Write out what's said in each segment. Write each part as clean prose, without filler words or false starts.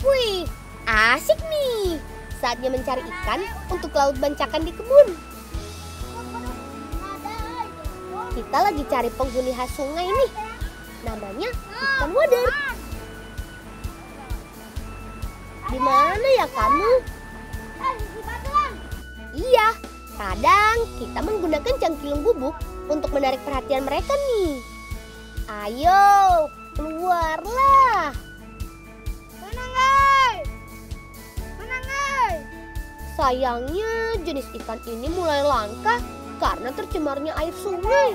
Wih, asik nih. Saatnya mencari ikan untuk laut bancakan di kebun. Kita lagi cari penghuni khas sungai nih. Namanya ikan wader. Di mana ya kamu? Iya, kadang kita menggunakan cangkilung bubuk untuk menarik perhatian mereka nih. Ayo, keluarlah. Sayangnya jenis ikan ini mulai langka karena tercemarnya air sungai.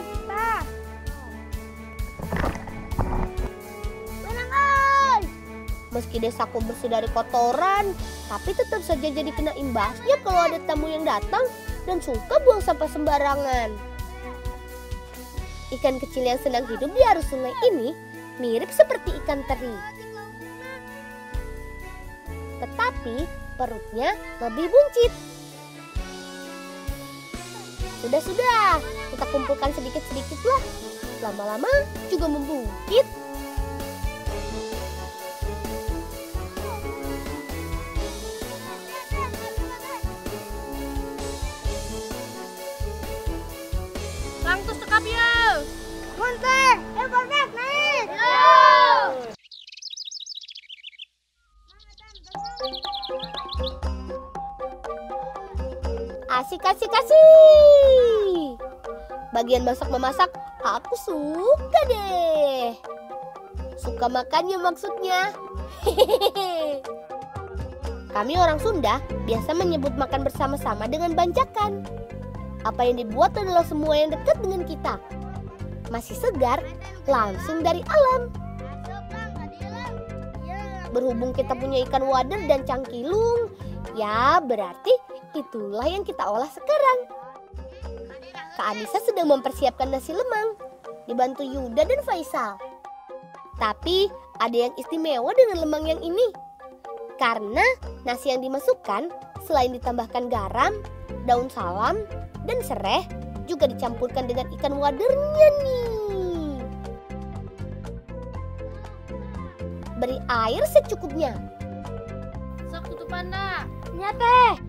Meski desaku bersih dari kotoran, tapi tetap saja jadi kena imbasnya kalau ada tamu yang datang dan suka buang sampah sembarangan. Ikan kecil yang sedang hidup di arus sungai ini mirip seperti ikan teri. Tetapi perutnya lebih buncit. Sudah, kita kumpulkan sedikit-sedikit lah. Lama-lama juga membungkit. Langtus tekap ya. Montek, naik. Asik. Bagian masak-memasak aku suka deh. Suka makannya maksudnya. Kami orang Sunda biasa menyebut makan bersama-sama dengan bancakan. Apa yang dibuat adalah semua yang dekat dengan kita. Masih segar, langsung dari alam. Berhubung kita punya ikan wader dan cangkilung, ya berarti itulah yang kita olah sekarang. Kak Anissa sedang mempersiapkan nasi lemang, dibantu Yuda dan Faisal. Tapi ada yang istimewa dengan lemang yang ini. Karena nasi yang dimasukkan selain ditambahkan garam, daun salam, dan serai, juga dicampurkan dengan ikan wadernya nih. Beri air secukupnya. Sok tutup panda. Nyate.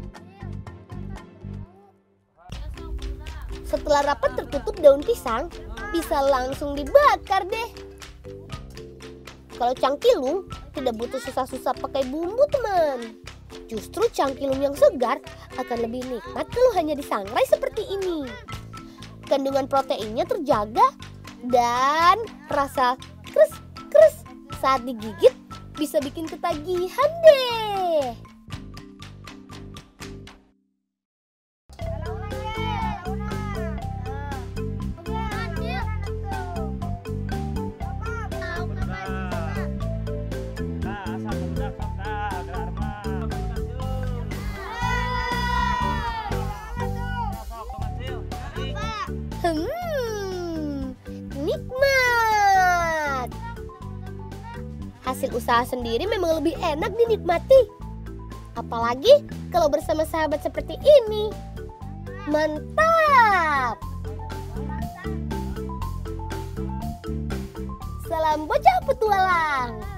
Setelah rapat tertutup daun pisang, bisa langsung dibakar deh. Kalau cangkilung tidak butuh susah-susah pakai bumbu teman. Justru cangkilung yang segar akan lebih nikmat kalau hanya disangrai seperti ini. Kandungan proteinnya terjaga dan rasa kres saat digigit bisa bikin ketagihan deh. Nikmat. Hasil usaha sendiri memang lebih enak dinikmati. Apalagi kalau bersama sahabat seperti ini. Mantap. Salam bocah petualang.